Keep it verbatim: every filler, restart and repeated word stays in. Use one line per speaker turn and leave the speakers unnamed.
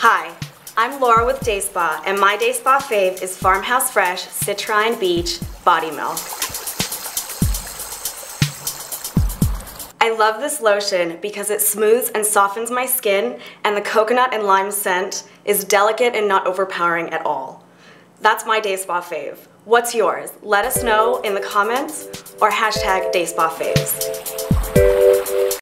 Hi, I'm Laura with Dayspa, and my Dayspa fave is FarmHouse Fresh Citrine Beach Body Milk. I love this lotion because it smooths and softens my skin, and the coconut and lime scent is delicate and not overpowering at all. That's my Dayspa fave. What's yours? Let us know in the comments or hashtag Dayspa faves.